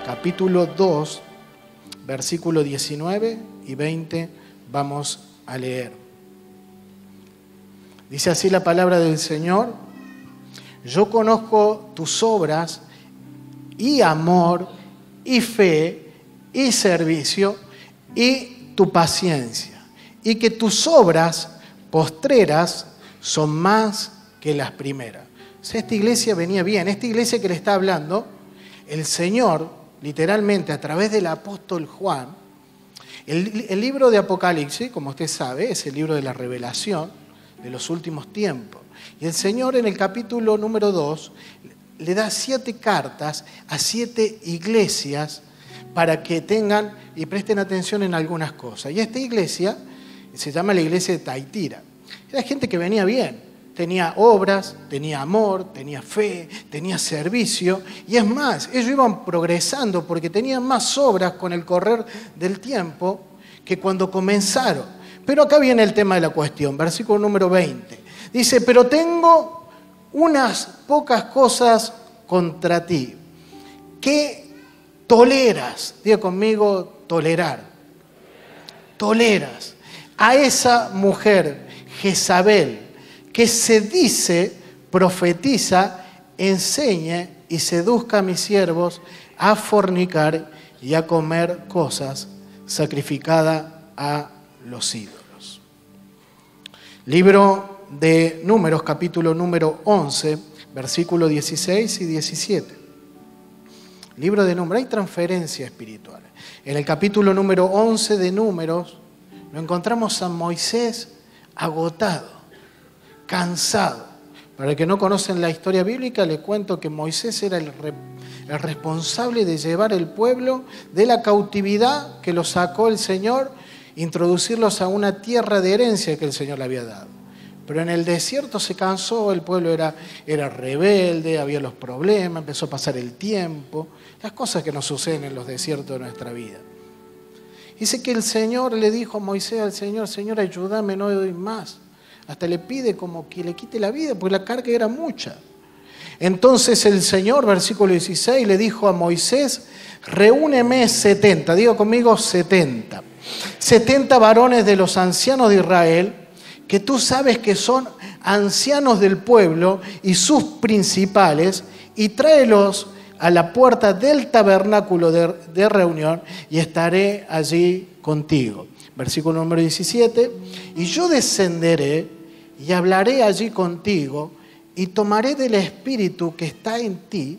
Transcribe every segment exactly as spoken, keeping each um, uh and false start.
capítulo dos, versículo diecinueve y veinte, vamos a leer. Dice así la palabra del Señor: yo conozco tus obras y amor y fe y servicio y tu paciencia, y que tus obras postreras son más que las primeras. O sea, esta iglesia venía bien. Esta iglesia que le está hablando, el Señor, literalmente a través del apóstol Juan, el, el libro de Apocalipsis, como usted sabe, es el libro de la revelación de los últimos tiempos. Y el Señor en el capítulo número dos le da siete cartas a siete iglesias para que tengan y presten atención en algunas cosas. Y esta iglesia se llama la iglesia de Taitira. Era gente que venía bien. Tenía obras, tenía amor, tenía fe, tenía servicio. Y es más, ellos iban progresando porque tenían más obras con el correr del tiempo que cuando comenzaron. Pero acá viene el tema de la cuestión, versículo número veinte. Dice, pero tengo unas pocas cosas contra ti, que toleras. Diga conmigo, tolerar. Toleras a esa mujer, Jezabel, que se dice, profetiza, enseñe y seduzca a mis siervos a fornicar y a comer cosas sacrificadas a los ídolos. Libro de Números, capítulo número once, versículos dieciséis y diecisiete. Libro de Números, hay transferencia espiritual. En el capítulo número once de Números, lo encontramos a Moisés agotado, cansado. Para los que no conocen la historia bíblica, les cuento que Moisés era el, re, el responsable de llevar el pueblo de la cautividad que lo sacó el Señor, introducirlos a una tierra de herencia que el Señor le había dado. Pero en el desierto se cansó, el pueblo era, era rebelde, había los problemas, empezó a pasar el tiempo, las cosas que nos suceden en los desiertos de nuestra vida. Dice que el Señor le dijo a Moisés al Señor, Señor, ayúdame, no doy más. Hasta le pide como que le quite la vida, porque la carga era mucha. Entonces el Señor, versículo dieciséis, le dijo a Moisés, reúneme setenta, diga conmigo setenta. setenta varones de los ancianos de Israel, que tú sabes que son ancianos del pueblo y sus principales, y tráelos a la puerta del tabernáculo de, de reunión y estaré allí contigo. Versículo número diecisiete, y yo descenderé y hablaré allí contigo y tomaré del espíritu que está en ti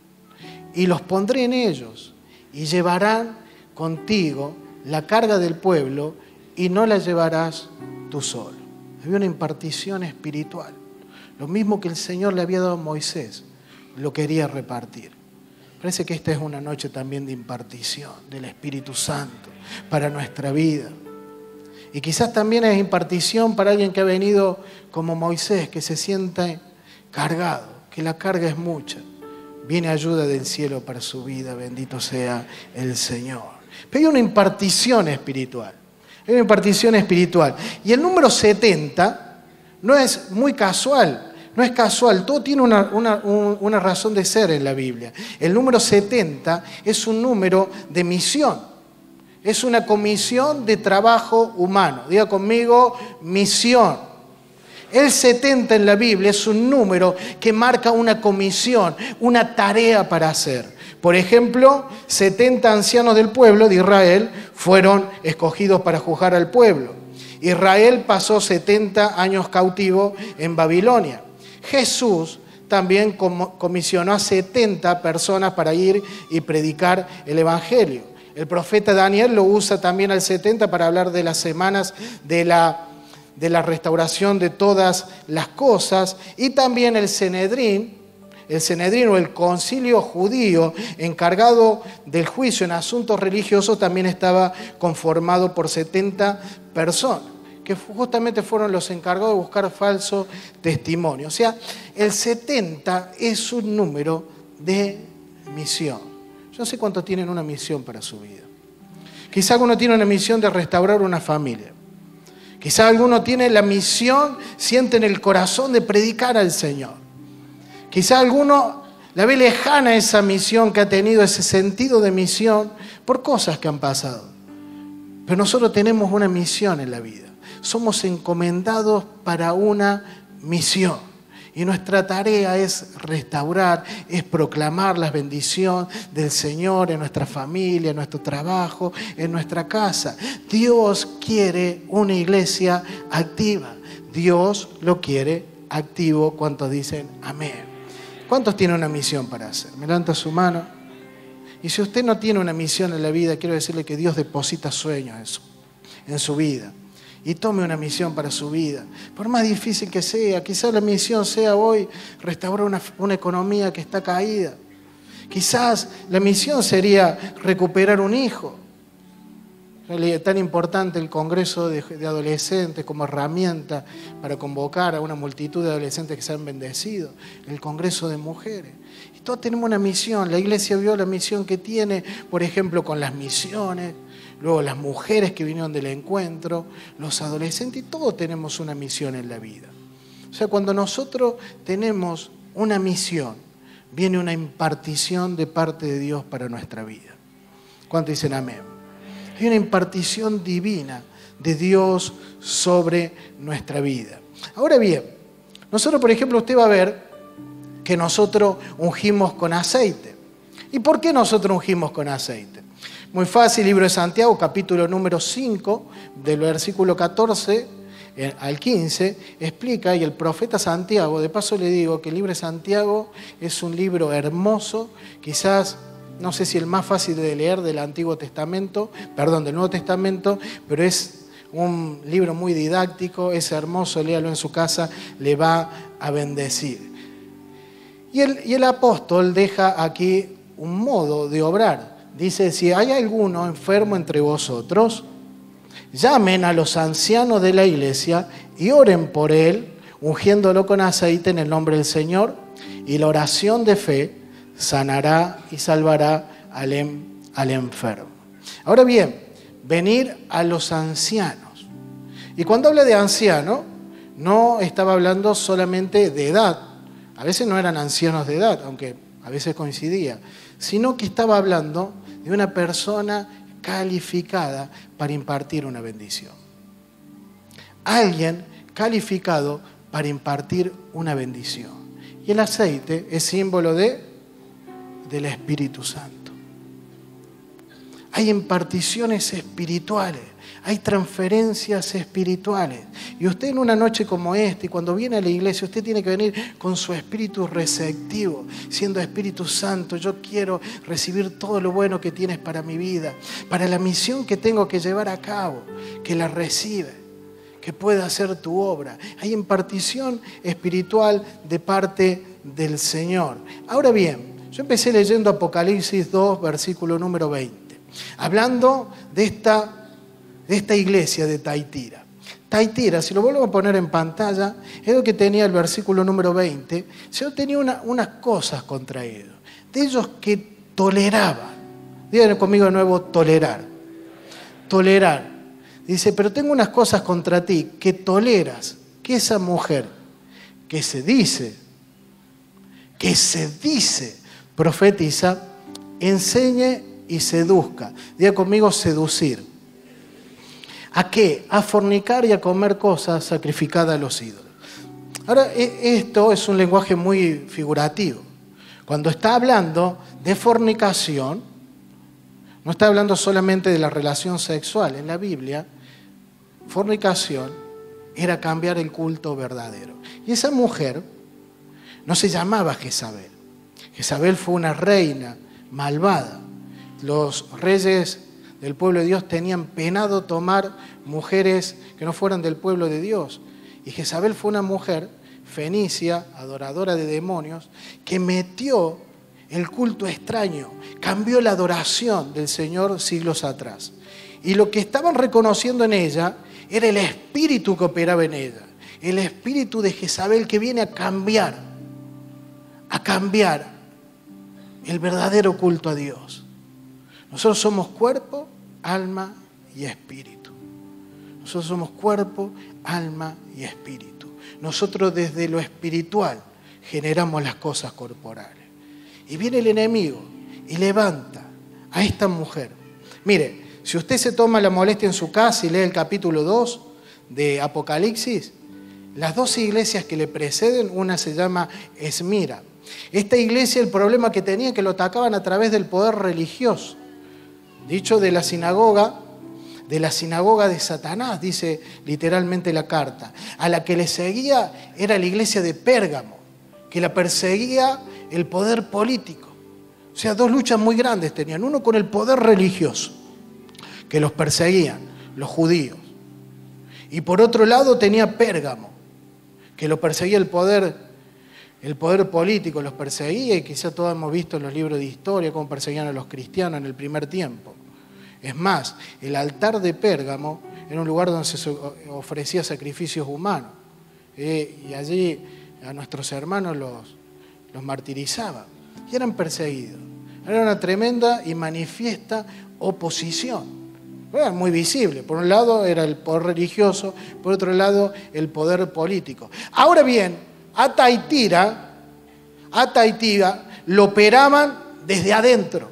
y los pondré en ellos y llevarán contigo la carga del pueblo y no la llevarás tú solo. Había una impartición espiritual. Lo mismo que el Señor le había dado a Moisés, lo quería repartir. Parece que esta es una noche también de impartición del Espíritu Santo para nuestra vida. Y quizás también es impartición para alguien que ha venido como Moisés, que se sienta cargado, que la carga es mucha. Viene ayuda del cielo para su vida, bendito sea el Señor. Pero hay una impartición espiritual. Hay una impartición espiritual. Y el número setenta no es muy casual. No es casual, todo tiene una, una, una razón de ser en la Biblia. El número setenta es un número de misión. Es una comisión de trabajo humano. Diga conmigo, misión. El setenta en la Biblia es un número que marca una comisión, una tarea para hacer. Por ejemplo, setenta ancianos del pueblo de Israel fueron escogidos para juzgar al pueblo. Israel pasó setenta años cautivo en Babilonia. Jesús también comisionó a setenta personas para ir y predicar el Evangelio. El profeta Daniel lo usa también al setenta para hablar de las semanas de la, de la restauración de todas las cosas. Y también el Sanedrín, el Sanedrín o el concilio judío encargado del juicio en asuntos religiosos también estaba conformado por setenta personas, que justamente fueron los encargados de buscar falso testimonio. O sea, el setenta es un número de misión. Yo no sé cuántos tienen una misión para su vida. Quizá alguno tiene una misión de restaurar una familia. Quizá alguno tiene la misión, siente en el corazón de predicar al Señor. Quizá alguno La ve lejana esa misión que ha tenido, ese sentido de misión, por cosas que han pasado. Pero nosotros tenemos una misión en la vida. Somos encomendados para una misión. Y nuestra tarea es restaurar, es proclamar la bendición del Señor en nuestra familia, en nuestro trabajo, en nuestra casa. Dios quiere una iglesia activa. Dios lo quiere activo. ¿Cuántos dicen amén? ¿Cuántos tienen una misión para hacer? Me levanta su mano. Y si usted no tiene una misión en la vida, quiero decirle que Dios deposita sueños en su, en su vida. Y tome una misión para su vida. Por más difícil que sea, quizás la misión sea hoy restaurar una, una economía que está caída. Quizás la misión sería recuperar un hijo. Es tan importante el Congreso de, de Adolescentes como herramienta para convocar a una multitud de adolescentes que se han bendecido. El Congreso de Mujeres. Y todos tenemos una misión. La iglesia vio la misión que tiene, por ejemplo, con las misiones. Luego las mujeres que vinieron del encuentro, los adolescentes, y todos tenemos una misión en la vida. O sea, cuando nosotros tenemos una misión, viene una impartición de parte de Dios para nuestra vida. ¿Cuántos dicen amén? Hay una impartición divina de Dios sobre nuestra vida. Ahora bien, nosotros, por ejemplo, usted va a ver que nosotros ungimos con aceite. ¿Y por qué nosotros ungimos con aceite? Muy fácil, libro de Santiago, capítulo número cinco, del versículo catorce al quince, explica, y el profeta Santiago, de paso le digo que el libro de Santiago es un libro hermoso, quizás, no sé si el más fácil de leer del Antiguo Testamento, perdón, del Nuevo Testamento, pero es un libro muy didáctico, es hermoso, léalo en su casa, le va a bendecir. Y el, y el apóstol deja aquí un modo de obrar. Dice, si hay alguno enfermo entre vosotros, llamen a los ancianos de la iglesia y oren por él, ungiéndolo con aceite en el nombre del Señor, y la oración de fe sanará y salvará al, em, al enfermo. Ahora bien, venir a los ancianos. Y cuando habla de anciano, no estaba hablando solamente de edad. A veces no eran ancianos de edad, aunque a veces coincidía, sino que estaba hablando de una persona calificada para impartir una bendición. Alguien calificado para impartir una bendición. Y el aceite es símbolo de, del Espíritu Santo. Hay imparticiones espirituales, hay transferencias espirituales. Y usted en una noche como esta, y cuando viene a la iglesia, usted tiene que venir con su espíritu receptivo, siendo Espíritu Santo, yo quiero recibir todo lo bueno que tienes para mi vida, para la misión que tengo que llevar a cabo, que la recibe, que pueda hacer tu obra. Hay impartición espiritual de parte del Señor. Ahora bien, yo empecé leyendo Apocalipsis dos, versículo número veinte. Hablando de esta, de esta iglesia de Taitira. Taitira, si lo vuelvo a poner en pantalla, es lo que tenía el versículo número veinte. Yo tenía una, unas cosas contra ellos. De ellos que toleraban. Díganme conmigo de nuevo, tolerar. Tolerar. Dice, pero tengo unas cosas contra ti, que toleras que esa mujer que se dice, que se dice, profetiza, enseñe y seduzca. Diga conmigo, seducir. ¿A qué? A fornicar y a comer cosas sacrificadas a los ídolos. Ahora, esto es un lenguaje muy figurativo. Cuando está hablando de fornicación, no está hablando solamente de la relación sexual. En la Biblia, fornicación era cambiar el culto verdadero. Y esa mujer no se llamaba Jezabel. Jezabel fue una reina malvada. Los reyes del pueblo de Dios tenían penado tomar mujeres que no fueran del pueblo de Dios. Y Jezabel fue una mujer fenicia, adoradora de demonios, que metió el culto extraño, cambió la adoración del Señor siglos atrás. Y lo que estaban reconociendo en ella era el espíritu que operaba en ella, el espíritu de Jezabel que viene a cambiar, a cambiar el verdadero culto a Dios. Nosotros somos cuerpo, alma y espíritu. Nosotros somos cuerpo, alma y espíritu. Nosotros desde lo espiritual generamos las cosas corporales. Y viene el enemigo y levanta a esta mujer. Mire, si usted se toma la molestia en su casa y lee el capítulo dos de Apocalipsis, las dos iglesias que le preceden, una se llama Esmira. Esta iglesia, el problema que tenía es que lo atacaban a través del poder religioso. Dicho de la sinagoga, de la sinagoga de Satanás, dice literalmente la carta. A la que le seguía era la iglesia de Pérgamo, que la perseguía el poder político. O sea, dos luchas muy grandes tenían. Uno con el poder religioso, que los perseguían, los judíos. Y por otro lado tenía Pérgamo, que lo perseguía el poder, el poder político, los perseguía, y quizá todos hemos visto en los libros de historia cómo perseguían a los cristianos en el primer tiempo. Es más, el altar de Pérgamo era un lugar donde se ofrecía sacrificios humanos. Eh, y allí a nuestros hermanos los, los martirizaban. Y eran perseguidos. Era una tremenda y manifiesta oposición. Era muy visible. Por un lado era el poder religioso, por otro lado el poder político. Ahora bien, a Thyatira, a Thyatira lo operaban desde adentro.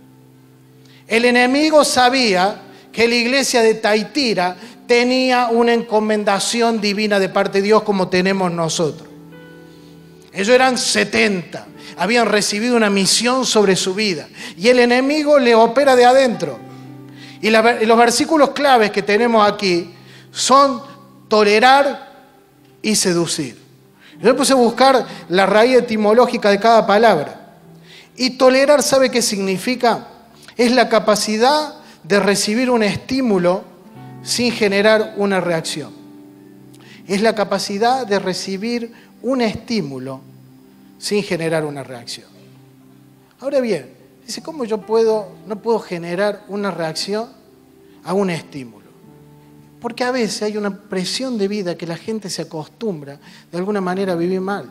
El enemigo sabía que la iglesia de Thyatira tenía una encomendación divina de parte de Dios como tenemos nosotros. Ellos eran setenta, habían recibido una misión sobre su vida y el enemigo le opera de adentro. Y la, los versículos claves que tenemos aquí son tolerar y seducir. Yo puse a buscar la raíz etimológica de cada palabra. Y tolerar, ¿sabe qué significa? Es la capacidad de recibir un estímulo sin generar una reacción. Es la capacidad de recibir un estímulo sin generar una reacción. Ahora bien, dice, ¿cómo yo puedo, no puedo generar una reacción a un estímulo? Porque a veces hay una presión de vida que la gente se acostumbra de alguna manera a vivir mal.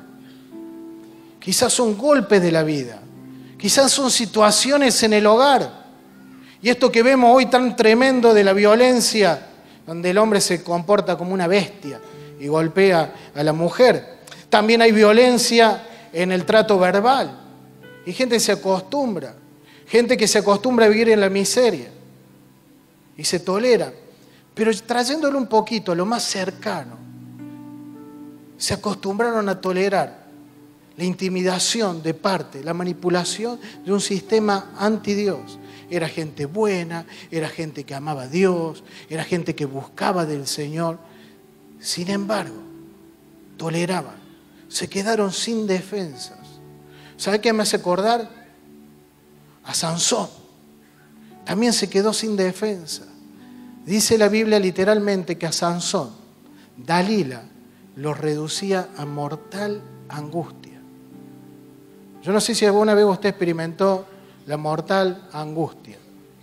Quizás son golpes de la vida, quizás son situaciones en el hogar. Y esto que vemos hoy tan tremendo de la violencia, donde el hombre se comporta como una bestia y golpea a la mujer. También hay violencia en el trato verbal. Y gente se acostumbra, gente que se acostumbra a vivir en la miseria y se tolera. Pero trayéndolo un poquito a lo más cercano, se acostumbraron a tolerar la intimidación de parte, la manipulación de un sistema anti-Dios. Era gente buena, era gente que amaba a Dios, era gente que buscaba del Señor. Sin embargo, toleraban, se quedaron sin defensas. ¿Sabe qué me hace acordar? A Sansón. También se quedó sin defensa. Dice la Biblia literalmente que a Sansón, Dalila lo reducía a mortal angustia. Yo no sé si alguna vez usted experimentó la mortal angustia.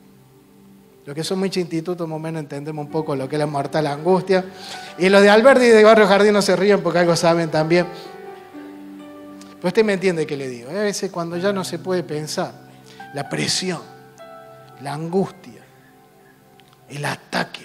Los que son muy institutos, más o menos entendemos un poco lo que es la mortal angustia. Y los de Alberdi y de Barrio Jardín no se ríen porque algo saben también. Pero usted me entiende qué le digo. A veces cuando ya no se puede pensar, la presión, la angustia, el ataque.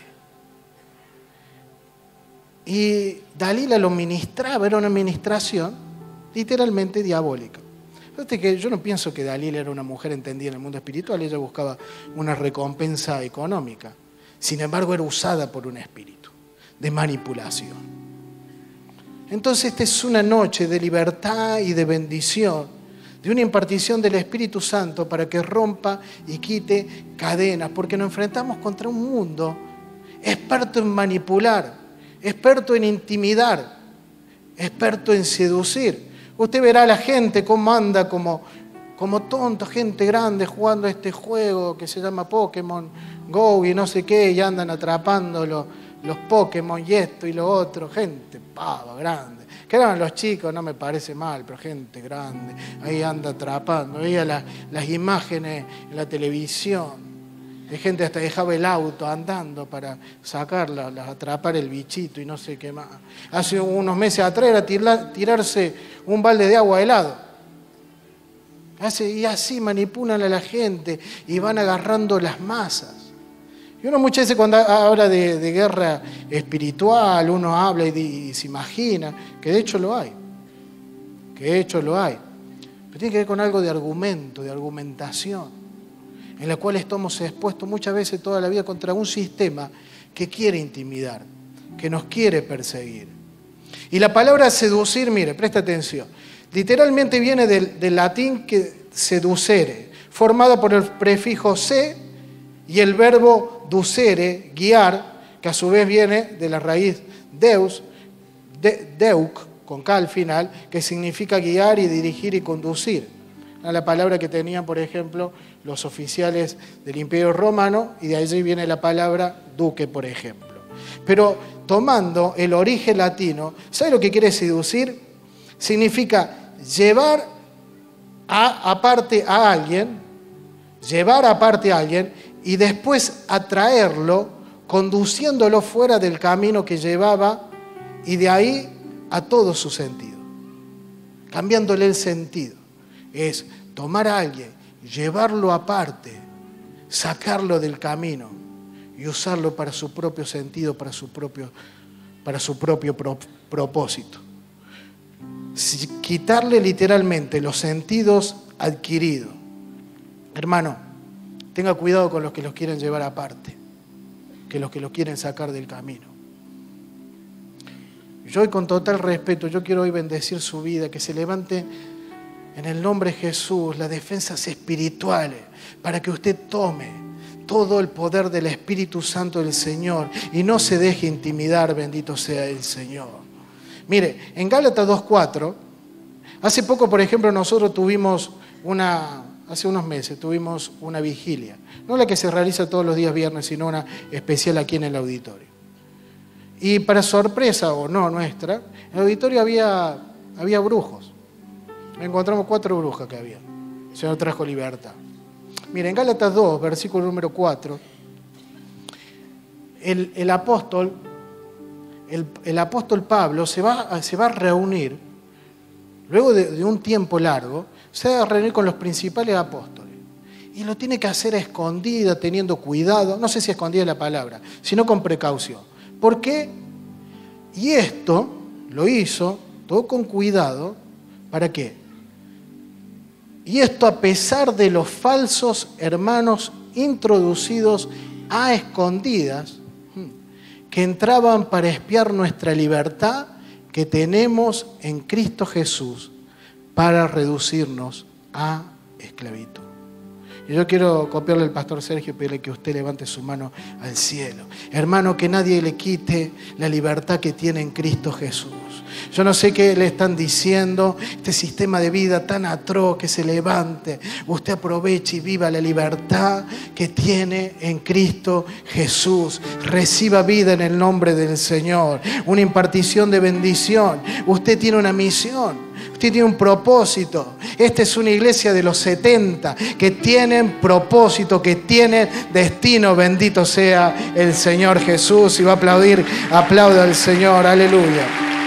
Y Dalila lo ministraba, era una ministración literalmente diabólica. Fíjate que yo no pienso que Dalila era una mujer entendida en el mundo espiritual, ella buscaba una recompensa económica. Sin embargo, era usada por un espíritu de manipulación. Entonces, esta es una noche de libertad y de bendición, de una impartición del Espíritu Santo para que rompa y quite cadenas, porque nos enfrentamos contra un mundo experto en manipular, experto en intimidar, experto en seducir. Usted verá a la gente cómo anda como, como tonto, gente grande jugando a este juego que se llama Pokémon Go y no sé qué, y andan atrapando los, los Pokémon y esto y lo otro, gente pava, grande. Que eran los chicos, no me parece mal, pero gente grande, ahí anda atrapando. Veía la, las imágenes en la televisión, de gente hasta dejaba el auto andando para sacarla, atrapar el bichito y no sé qué más. Hace unos meses atrás era tirar, tirarse un balde de agua helado. Hace, y así manipulan a la gente y van agarrando las masas. Y uno muchas veces cuando habla de, de guerra espiritual, uno habla y, y se imagina, que de hecho lo hay, que de hecho lo hay. pero tiene que ver con algo de argumento, de argumentación, en la cual estamos expuestos muchas veces toda la vida contra un sistema que quiere intimidar, que nos quiere perseguir. Y la palabra seducir, mire, presta atención, literalmente viene del, del latín que seducere, formada por el prefijo se y el verbo ducere, guiar, que a su vez viene de la raíz deus, de, deuc, con K al final, que significa guiar y dirigir y conducir. Era la palabra que tenían, por ejemplo, los oficiales del Imperio Romano, y de allí viene la palabra duque, por ejemplo. Pero tomando el origen latino, ¿sabe lo que quiere seducir? Significa llevar a, aparte a alguien, llevar aparte a alguien y después atraerlo, conduciéndolo fuera del camino que llevaba y de ahí a todo su sentido, cambiándole el sentido. Es tomar a alguien, llevarlo aparte, sacarlo del camino y usarlo para su propio sentido, para su propio, para su propio pro, propósito. Si, quitarle literalmente los sentidos adquiridos. Hermano, tenga cuidado con los que los quieren llevar aparte, que los que los quieren sacar del camino. Yo hoy con total respeto, yo quiero hoy bendecir su vida, que se levante en el nombre de Jesús las defensas espirituales para que usted tome todo el poder del Espíritu Santo del Señor y no se deje intimidar, bendito sea el Señor. Mire, en Gálatas dos cuatro, hace poco, por ejemplo, nosotros tuvimos una, hace unos meses, tuvimos una vigilia. No la que se realiza todos los días viernes, sino una especial aquí en el auditorio. Y para sorpresa o no nuestra, en el auditorio había, había brujos. Encontramos cuatro brujas que había. El Señor trajo libertad. Miren, en Gálatas dos, versículo número cuatro, el, el apóstol, el, el apóstol Pablo se va, se va a reunir, luego de, de un tiempo largo, se va a reunir con los principales apóstoles. Y lo tiene que hacer a escondida, teniendo cuidado, no sé si escondida es la palabra, sino con precaución. ¿Por qué? Y esto lo hizo todo con cuidado. ¿Para qué? Y esto a pesar de los falsos hermanos introducidos a escondidas que entraban para espiar nuestra libertad que tenemos en Cristo Jesús para reducirnos a esclavitud. Y yo quiero copiarle al pastor Sergio y pedirle que usted levante su mano al cielo. Hermano, que nadie le quite la libertad que tiene en Cristo Jesús. Yo no sé qué le están diciendo, este sistema de vida tan atroz, que se levante. Usted aproveche y viva la libertad que tiene en Cristo Jesús. Reciba vida en el nombre del Señor. Una impartición de bendición. Usted tiene una misión. Usted tiene un propósito. Esta es una iglesia de los setenta que tienen propósito, que tienen destino. Bendito sea el Señor Jesús. Y va a aplaudir, aplauda al Señor. Aleluya.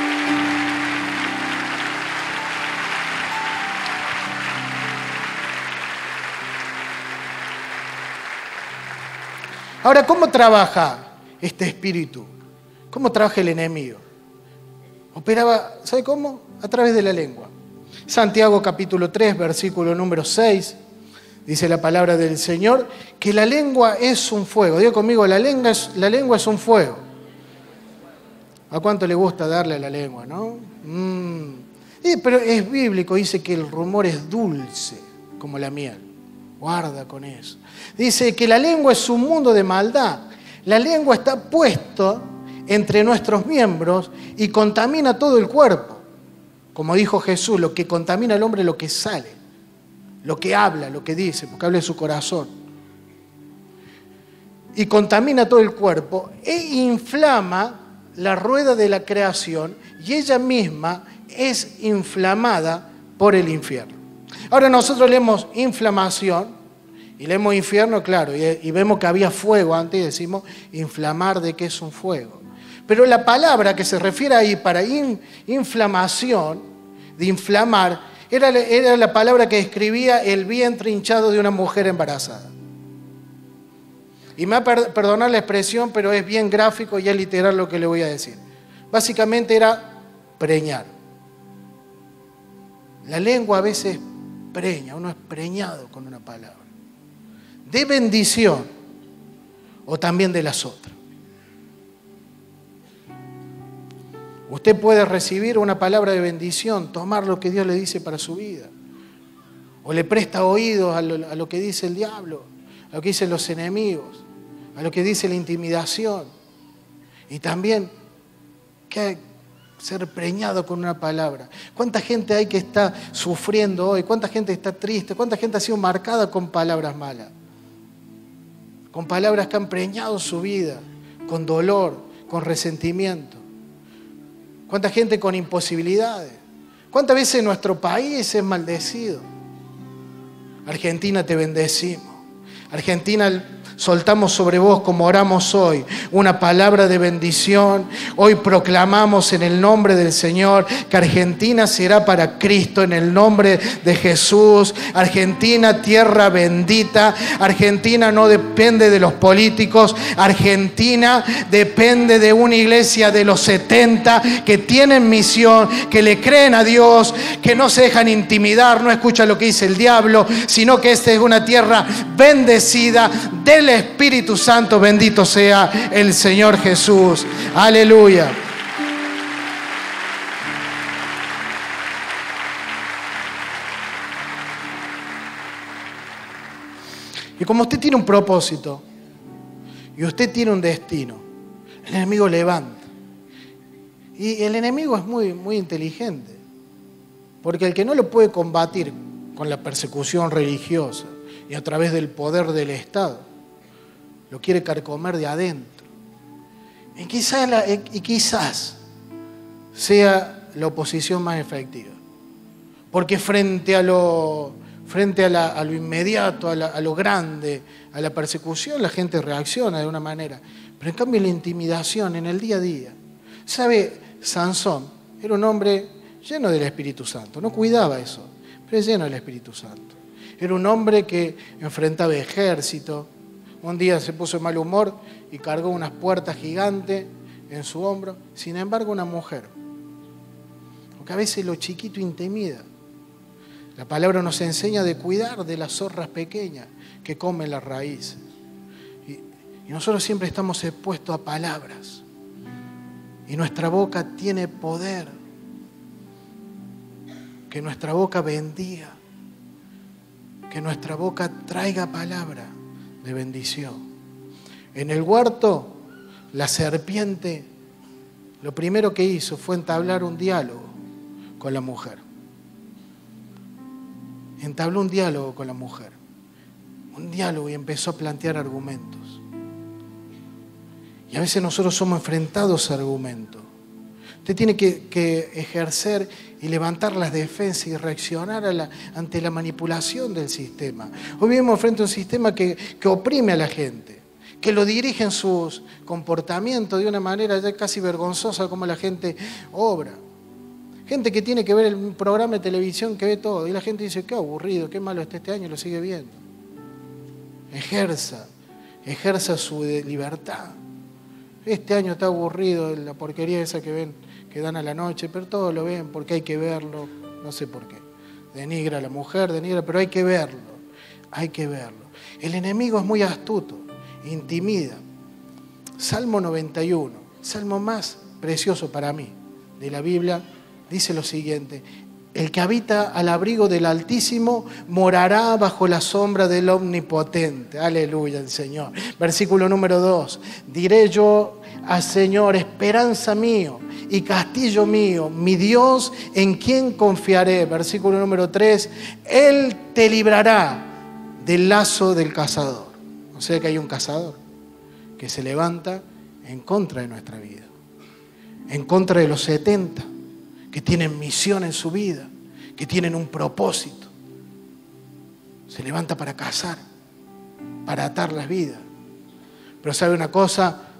Ahora, ¿cómo trabaja este espíritu? ¿Cómo trabaja el enemigo? Operaba, ¿sabe cómo? A través de la lengua. Santiago capítulo tres, versículo número seis, dice la palabra del Señor, que la lengua es un fuego. Diga conmigo, la lengua es, la lengua es un fuego. ¿A cuánto le gusta darle a la lengua, no? Mm. Sí, pero es bíblico, dice que el rumor es dulce, como la miel. Guarda con eso. Dice que la lengua es un mundo de maldad. La lengua está puesta entre nuestros miembros y contamina todo el cuerpo. Como dijo Jesús, lo que contamina al hombre es lo que sale, lo que habla, lo que dice, porque habla de su corazón. Y contamina todo el cuerpo e inflama la rueda de la creación y ella misma es inflamada por el infierno. Ahora nosotros leemos inflamación y leemos infierno, claro, y, y vemos que había fuego antes y decimos inflamar, ¿de qué es un fuego? Pero la palabra que se refiere ahí para in, inflamación, de inflamar, era, era la palabra que describía el vientre hinchado de una mujer embarazada. Y me va a per, perdonar la expresión, pero es bien gráfico y es literal lo que le voy a decir. Básicamente era preñar. La lengua a veces preña, uno es preñado con una palabra. De bendición o también de las otras. Usted puede recibir una palabra de bendición, tomar lo que Dios le dice para su vida. O le presta oídos a lo, a lo que dice el diablo, a lo que dicen los enemigos, a lo que dice la intimidación. Y también que ser preñado con una palabra. ¿Cuánta gente hay que está sufriendo hoy? ¿Cuánta gente está triste? ¿Cuánta gente ha sido marcada con palabras malas? Con palabras que han preñado su vida, con dolor, con resentimiento. ¿Cuánta gente con imposibilidades? ¿Cuántas veces nuestro país es maldecido? Argentina, te bendecimos. Argentina, soltamos sobre vos, como oramos hoy, una palabra de bendición. Hoy proclamamos en el nombre del Señor que Argentina será para Cristo, en el nombre de Jesús. Argentina, tierra bendita. Argentina no depende de los políticos. Argentina depende de una iglesia de los setenta que tienen misión, que le creen a Dios, que no se dejan intimidar, no escuchan lo que dice el diablo, sino que esta es una tierra bendecida del Espíritu Santo. Bendito sea el Señor Jesús. Aleluya. Y como usted tiene un propósito y usted tiene un destino, el enemigo levanta. Y el enemigo es muy, muy inteligente, porque el que no lo puede combatir con la persecución religiosa y a través del poder del Estado, lo quiere carcomer de adentro. Y quizás, la, y quizás sea la oposición más efectiva. Porque frente a lo, frente a, la, a lo inmediato, a, la, a lo grande, a la persecución, la gente reacciona de una manera. Pero en cambio la intimidación en el día a día. ¿Sabe? Sansón era un hombre lleno del Espíritu Santo. No cuidaba eso, pero es lleno del Espíritu Santo. Era un hombre que enfrentaba ejército. Un día se puso de mal humor y cargó unas puertas gigantes en su hombro. Sin embargo, una mujer. Porque a veces lo chiquito intimida. La palabra nos enseña de cuidar de las zorras pequeñas que comen las raíces. Y, y nosotros siempre estamos expuestos a palabras. Y nuestra boca tiene poder. Que nuestra boca bendiga. Que nuestra boca traiga palabra de bendición. En el huerto, la serpiente lo primero que hizo fue entablar un diálogo con la mujer. Entabló un diálogo con la mujer. Un diálogo y empezó a plantear argumentos. Y a veces nosotros somos enfrentados a argumentos. Usted tiene que, que ejercer y levantar las defensas y reaccionar a la, ante la manipulación del sistema. Hoy vivimos frente a un sistema que, que oprime a la gente, que lo dirige en sus comportamientos de una manera ya casi vergonzosa como la gente obra. Gente que tiene que ver el programa de televisión, que ve todo, y la gente dice, qué aburrido, qué malo está este año, y lo sigue viendo. Ejerza, ejerza su libertad. Este año está aburrido, la porquería esa que ven, que dan a la noche, pero todos lo ven porque hay que verlo, no sé por qué. Denigra a la mujer, denigra, pero hay que verlo, hay que verlo. El enemigo es muy astuto, intimida. Salmo noventa y uno, salmo más precioso para mí de la Biblia, dice lo siguiente: el que habita al abrigo del Altísimo morará bajo la sombra del Omnipotente. Aleluya, el Señor. Versículo número dos. Diré yo al Señor, esperanza mío y castillo mío, mi Dios en quien confiaré. Versículo número tres. Él te librará del lazo del cazador. O sea que hay un cazador que se levanta en contra de nuestra vida. En contra de los setenta. Que tienen misión en su vida, que tienen un propósito. Se levanta para cazar, para atar las vidas. Pero sabe una cosa,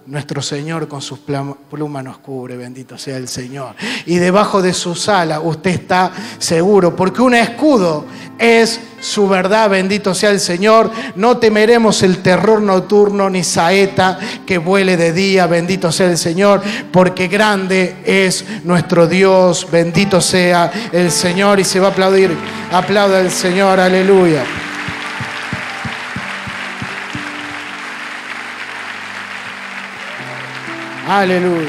nuestro Señor con sus plumas nos cubre, bendito sea el Señor. Y debajo de sus alas usted está seguro, porque un escudo es su verdad, bendito sea el Señor. No temeremos el terror nocturno ni saeta que vuele de día, bendito sea el Señor, porque grande es nuestro Dios, bendito sea el Señor. Y se va a aplaudir, aplauda al Señor, aleluya. Aleluya.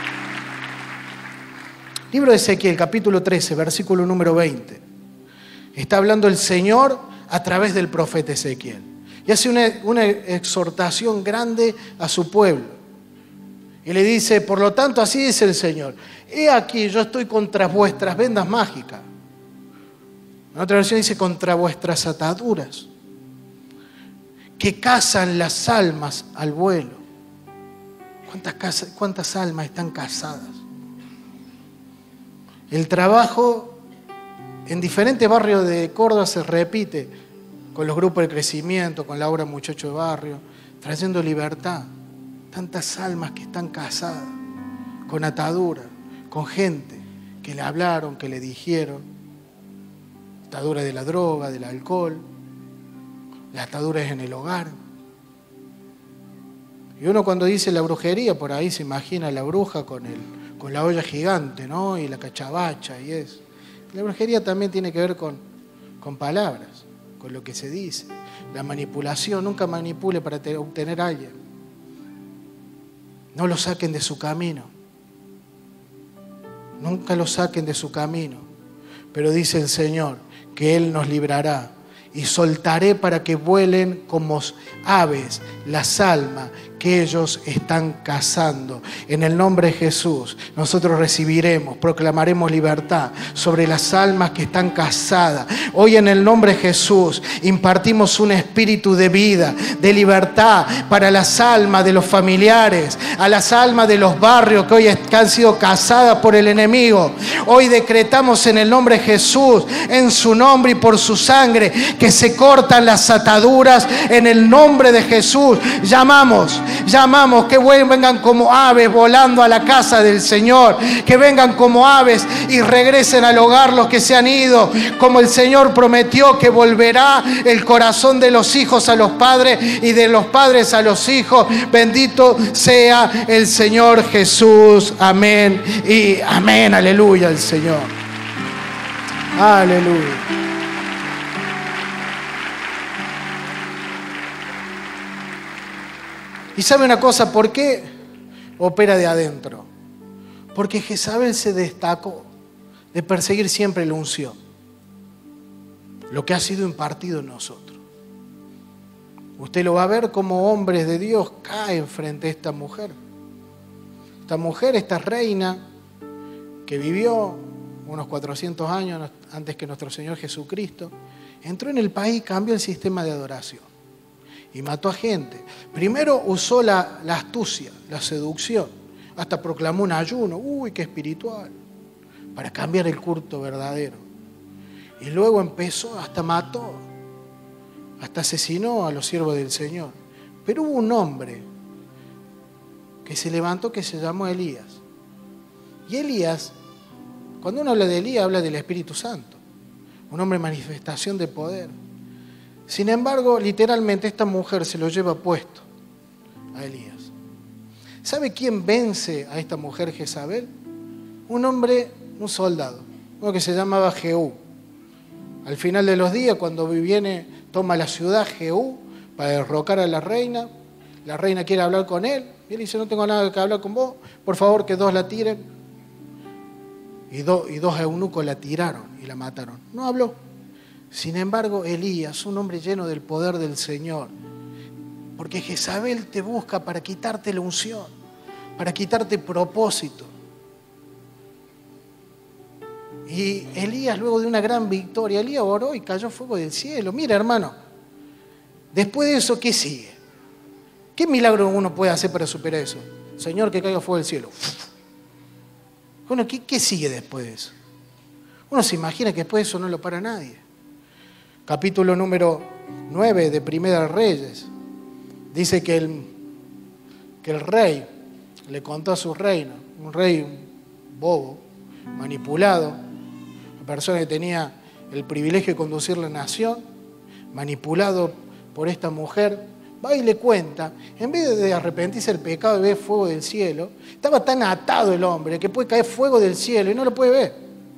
Libro de Ezequiel, capítulo trece, versículo número veinte. Está hablando el Señor a través del profeta Ezequiel. Y hace una, una exhortación grande a su pueblo. Y le dice, por lo tanto, así dice el Señor: he aquí, yo estoy contra vuestras vendas mágicas. En otra versión dice, contra vuestras ataduras, que cazan las almas al vuelo. ¿Cuántas, casas, ¿Cuántas almas están casadas? El trabajo en diferentes barrios de Córdoba se repite con los grupos de crecimiento, con la obra Muchacho de Barrio, trayendo libertad. Tantas almas que están casadas, con atadura, con gente que le hablaron, que le dijeron. Atadura de la droga, del alcohol, la atadura es en el hogar. Y uno cuando dice la brujería, por ahí se imagina la bruja con, el, con la olla gigante, ¿no? Y la cachabacha y eso. La brujería también tiene que ver con, con palabras, con lo que se dice. La manipulación, nunca manipule para te, obtener a alguien. No lo saquen de su camino. Nunca lo saquen de su camino. Pero dice el Señor que Él nos librará. Y soltaré para que vuelen como aves las almas que ellos están cazando. En el nombre de Jesús, nosotros recibiremos, proclamaremos libertad sobre las almas que están cazadas. Hoy en el nombre de Jesús impartimos un espíritu de vida, de libertad para las almas de los familiares, a las almas de los barrios que hoy han sido cazadas por el enemigo. Hoy decretamos en el nombre de Jesús, en su nombre y por su sangre, que se cortan las ataduras en el nombre de Jesús. Llamamos, llamamos que vengan como aves volando a la casa del Señor, que vengan como aves y regresen al hogar los que se han ido, como el Señor prometió que volverá el corazón de los hijos a los padres y de los padres a los hijos. Bendito sea el Señor Jesús. Amén y amén. Aleluya al Señor. Aleluya. Y sabe una cosa, ¿por qué opera de adentro? Porque Jezabel se destacó de perseguir siempre la unción, lo que ha sido impartido en nosotros. Usted lo va a ver como hombres de Dios caen frente a esta mujer. Esta mujer, esta reina que vivió unos cuatrocientos años antes que nuestro Señor Jesucristo, entró en el país y cambió el sistema de adoración. Y mató a gente. Primero usó la, la astucia, la seducción. Hasta proclamó un ayuno. Uy, qué espiritual. Para cambiar el culto verdadero. Y luego empezó, hasta mató. Hasta asesinó a los siervos del Señor. Pero hubo un hombre que se levantó que se llamó Elías. Y Elías, cuando uno habla de Elías, habla del Espíritu Santo. Un hombre de manifestación de poder. Sin embargo, literalmente esta mujer se lo lleva puesto a Elías. ¿Sabe quién vence a esta mujer Jezabel? Un hombre, un soldado, uno que se llamaba Jehú. Al final de los días, cuando viene, toma la ciudad Jehú para derrocar a la reina. La reina quiere hablar con él. Y él dice, no tengo nada que hablar con vos. Por favor, que dos la tiren. Y, do, y dos eunucos la tiraron y la mataron. No habló. Sin embargo, Elías, un hombre lleno del poder del Señor, porque Jezabel te busca para quitarte la unción, para quitarte propósito. Y Elías, luego de una gran victoria, Elías oró y cayó fuego del cielo. Mira, hermano, después de eso, ¿qué sigue? ¿Qué milagro uno puede hacer para superar eso? Señor, que caiga fuego del cielo. Bueno, ¿qué, qué sigue después de eso? Uno se imagina que después de eso no lo para nadie. Capítulo número nueve de Primera de Reyes. Dice que el, que el rey le contó a su reino, un rey bobo, manipulado, una persona que tenía el privilegio de conducir la nación, manipulado por esta mujer, va y le cuenta, en vez de arrepentirse del pecado y ver fuego del cielo, estaba tan atado el hombre que puede caer fuego del cielo y no lo puede ver.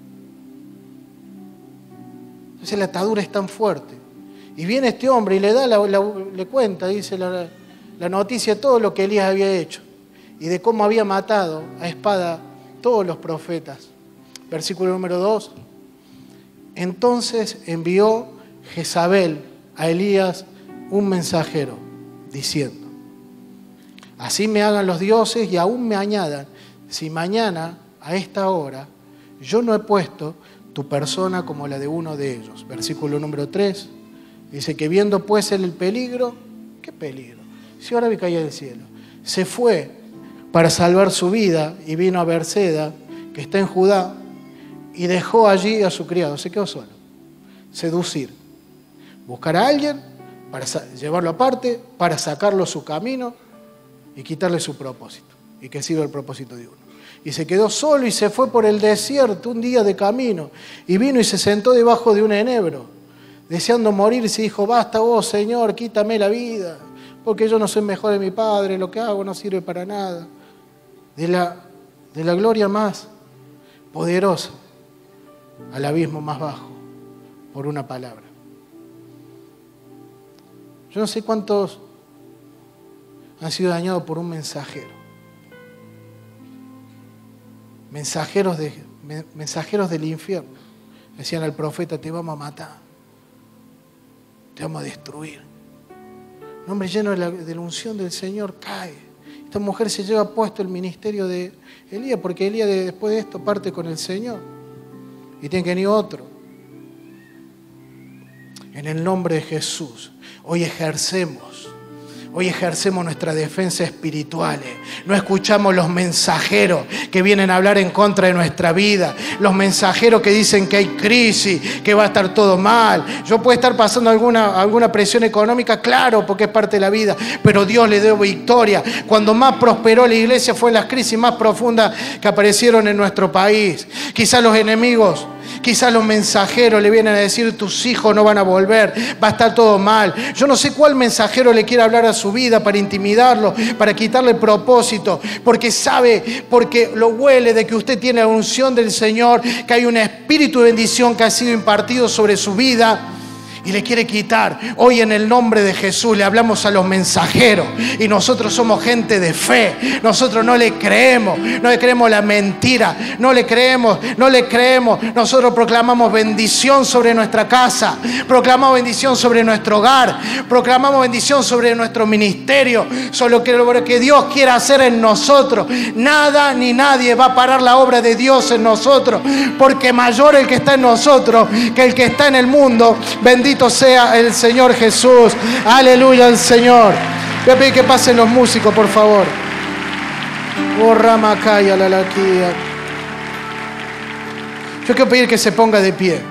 Entonces la atadura es tan fuerte. Y viene este hombre y le da la, la, le cuenta, dice la, la noticia de todo lo que Elías había hecho y de cómo había matado a espada todos los profetas. Versículo número dos. Entonces envió Jezabel a Elías un mensajero, diciendo: así me hagan los dioses y aún me añadan, si mañana a esta hora yo no he puesto tu persona como la de uno de ellos. Versículo número tres. Dice que viendo pues él el peligro, ¿qué peligro? Si ahora me caía del cielo. Se fue para salvar su vida y vino a Berseba, que está en Judá, y dejó allí a su criado. Se quedó solo. Seducir. Buscar a alguien para llevarlo aparte, para sacarlo su camino y quitarle su propósito. Y que sirva el propósito de uno. Y se quedó solo y se fue por el desierto un día de camino. Y vino y se sentó debajo de un enebro, deseando morirse, y dijo: basta vos, Señor, quítame la vida, porque yo no soy mejor de mi padre, lo que hago no sirve para nada. De la, de la gloria más poderosa al abismo más bajo, por una palabra. Yo no sé cuántos han sido dañados por un mensajero. Mensajeros, de, mensajeros del infierno. Decían al profeta: te vamos a matar, te vamos a destruir. Un hombre lleno de la, de la unción del Señor cae. Esta mujer se lleva puesto el ministerio de Elías, porque Elías de, después de esto parte con el Señor. Y tiene que venir otro. En el nombre de Jesús, hoy ejercemos. Hoy ejercemos nuestra defensa espiritual. No escuchamos los mensajeros que vienen a hablar en contra de nuestra vida. Los mensajeros que dicen que hay crisis, que va a estar todo mal. Yo puedo estar pasando alguna, alguna presión económica, claro, porque es parte de la vida. Pero Dios le dio victoria. Cuando más prosperó la iglesia fue en las crisis más profundas que aparecieron en nuestro país. Quizás los enemigos, quizás los mensajeros le vienen a decir: tus hijos no van a volver, va a estar todo mal. Yo no sé cuál mensajero le quiere hablar a su vida para intimidarlo, para quitarle el propósito, porque sabe, porque lo huele de que usted tiene la unción del Señor, que hay un espíritu de bendición que ha sido impartido sobre su vida. Y le quiere quitar. Hoy en el nombre de Jesús le hablamos a los mensajeros. Y nosotros somos gente de fe. Nosotros no le creemos. No le creemos la mentira. No le creemos. No le creemos. Nosotros proclamamos bendición sobre nuestra casa. Proclamamos bendición sobre nuestro hogar. Proclamamos bendición sobre nuestro ministerio. Sobre lo que Dios quiere hacer en nosotros. Nada ni nadie va a parar la obra de Dios en nosotros. Porque mayor el que está en nosotros que el que está en el mundo. Bendito Bendito sea el Señor Jesús. Aleluya al Señor. Voy a pedir que pasen los músicos, por favor. Oh, Ramakaya, la laquía. Yo quiero pedir que se ponga de pie.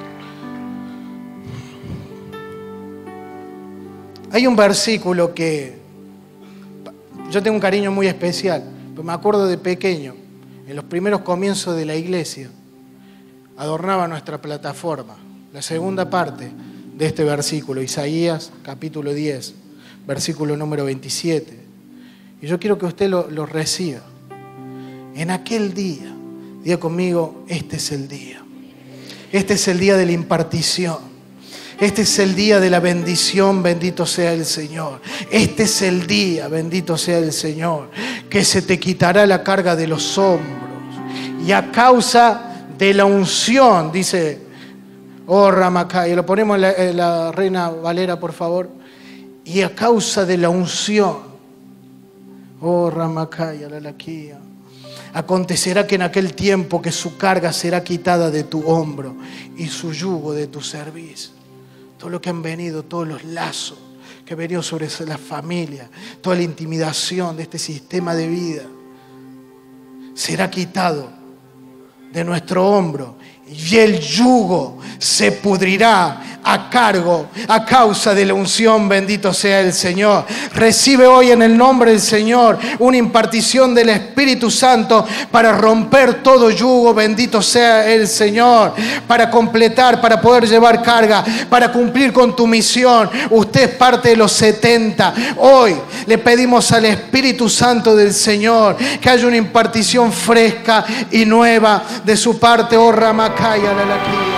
Hay un versículo que yo tengo un cariño muy especial, pero me acuerdo de pequeño, en los primeros comienzos de la iglesia, adornaba nuestra plataforma. La segunda parte de este versículo, Isaías capítulo diez, versículo número veintisiete. Y yo quiero que usted lo, lo reciba. En aquel día, diga conmigo: este es el día. Este es el día de la impartición. Este es el día de la bendición, bendito sea el Señor. Este es el día, bendito sea el Señor, que se te quitará la carga de los hombros. Y a causa de la unción, dice... Oh, Ramakaya, lo ponemos en la, en la Reina Valera, por favor. Y a causa de la unción, oh, Ramakaya, la laquía, acontecerá que en aquel tiempo que su carga será quitada de tu hombro y su yugo de tu cerviz. Todo lo que han venido, todos los lazos que han venido sobre la familia, toda la intimidación de este sistema de vida, será quitado de nuestro hombro y el yugo se pudrirá a cargo, a causa de la unción. Bendito sea el Señor. Recibe hoy en el nombre del Señor una impartición del Espíritu Santo para romper todo yugo. Bendito sea el Señor. Para completar, para poder llevar carga, para cumplir con tu misión. Usted es parte de los setenta. Hoy le pedimos al Espíritu Santo del Señor que haya una impartición fresca y nueva de su parte. Oh, Ramakaya, la laquilla.